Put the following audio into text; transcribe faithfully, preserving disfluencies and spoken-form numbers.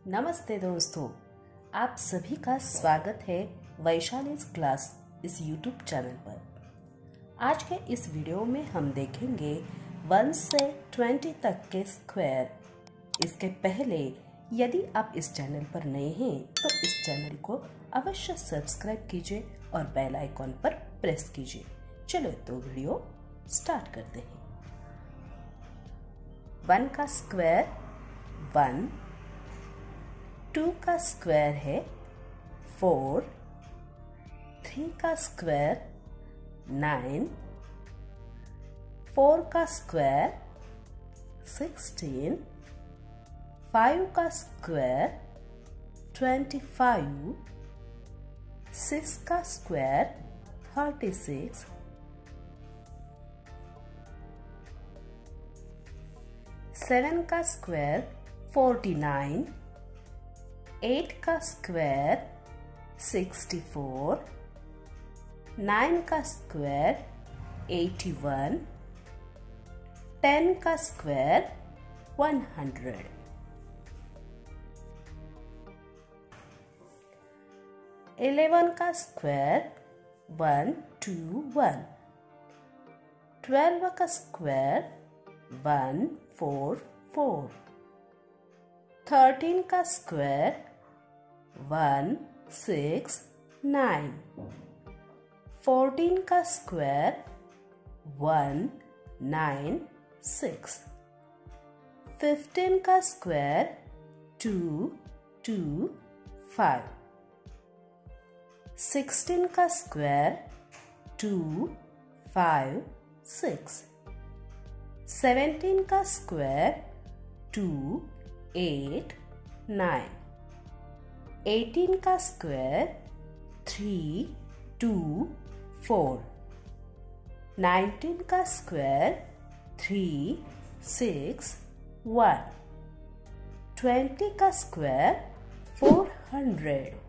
नमस्ते दोस्तों, आप सभी का स्वागत है वैशाली क्लास इस यूट्यूब चैनल पर। आज के इस वीडियो में हम देखेंगे वन से ट्वेंटी तक के स्क्वायर। इसके पहले यदि आप इस चैनल पर नए हैं तो इस चैनल को अवश्य सब्सक्राइब कीजिए और बेल आइकॉन पर प्रेस कीजिए। चलो तो वीडियो स्टार्ट करते हैं। वन का स्क्वायर वन, टू का स्क्वायर है फोर, थ्री का स्क्वायर नाइन, फोर का स्क्वायर सिक्सटीन, फाइव का स्क्वायर ट्वेंटी फाइव, सिक्स का स्क्वायर थर्टी सिक्स, सेवन का स्क्वायर फोर्टी नाइन, एट का स्क्वायर सिक्सटी फोर, नाइन का स्क्वायर एटी वन, टेन का स्क्वायर वन हंड्रेड। इलेवन का square one two one, twelve का square one four four, thirteen का square one six nine, fourteen का square one nine six, fifteen का square two two five, sixteen का square two five six, seventeen का square two eight nine, eighteen का square three two four, nineteen का square three six one, twenty का square four hundred.